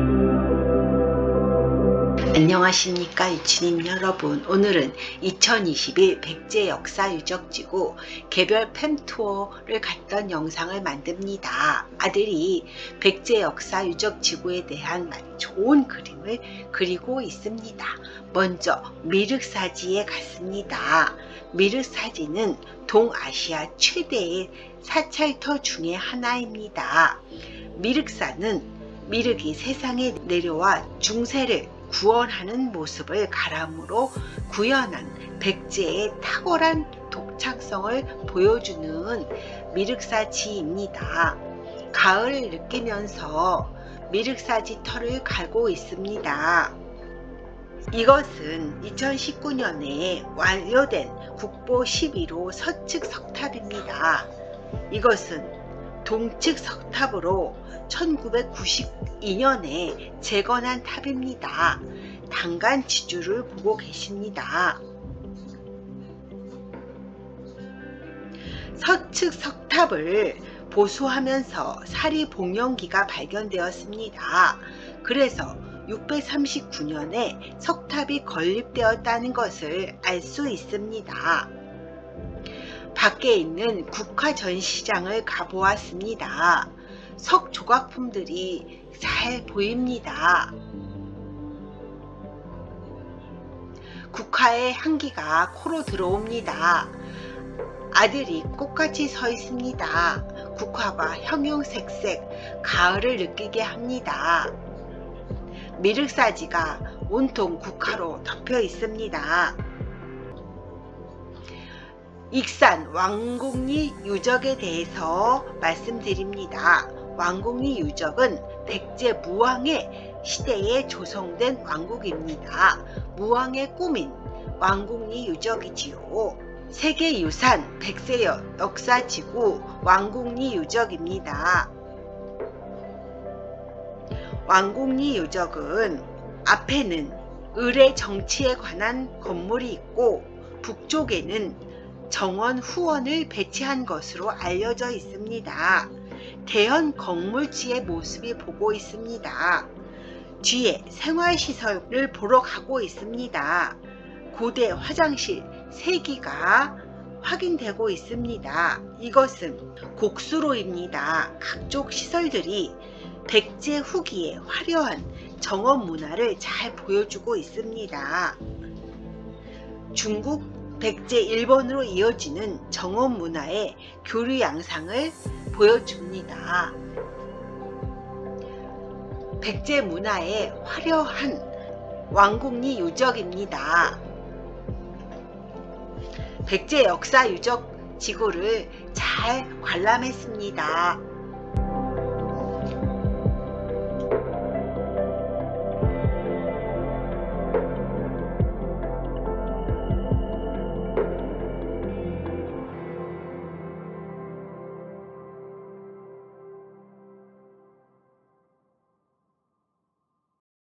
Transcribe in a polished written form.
안녕하십니까 유치님 여러분. 오늘은 2021 백제 역사유적지구 개별 팸투어를 갔던 영상을 만듭니다. 아들이 백제 역사유적지구에 대한 많이 좋은 그림을 그리고 있습니다. 먼저 미륵사지에 갔습니다. 미륵사지는 동아시아 최대의 사찰터 중에 하나입니다. 미륵사는 미륵이 세상에 내려와 중세를 구원하는 모습을 가람으로 구현한 백제의 탁월한 독창성을 보여주는 미륵사지입니다. 가을을 느끼면서 미륵사지 터를 갈고 있습니다. 이것은 2019년에 완료된 국보 11호 서측 석탑입니다. 이것은 동측 석탑으로 1992년에 재건한 탑입니다. 단간 지주를 보고 계십니다. 서측 석탑을 보수하면서 사리 복령기가 발견되었습니다. 그래서 639년에 석탑이 건립되었다는 것을 알 수 있습니다. 밖에 있는 국화 전시장을 가보았습니다. 석 조각품들이 잘 보입니다. 국화의 향기가 코로 들어옵니다. 아들이 꽃같이 서 있습니다. 국화가 형형색색 가을을 느끼게 합니다. 미륵사지가 온통 국화로 덮여 있습니다. 익산 왕곡리 유적에 대해서 말씀드립니다. 왕곡리 유적은 백제 무왕의 시대에 조성된 왕국입니다. 무왕의 꿈인 왕곡리 유적이지요. 세계유산 백제 역사지구 왕곡리 유적입니다. 왕곡리 유적은 앞에는 을의 정치에 관한 건물이 있고 북쪽에는 정원 후원을 배치한 것으로 알려져 있습니다. 대형 건물지의 모습이 보고 있습니다. 뒤에 생활시설을 보러 가고 있습니다. 고대 화장실 3기가 확인되고 있습니다. 이것은 곡수로입니다. 각종 시설들이 백제 후기의 화려한 정원 문화를 잘 보여주고 있습니다. 중국 백제 일본으로 이어지는 정원 문화의 교류 양상을 보여줍니다. 백제 문화의 화려한 왕곡리 유적입니다. 백제 역사 유적 지구를 잘 관람했습니다.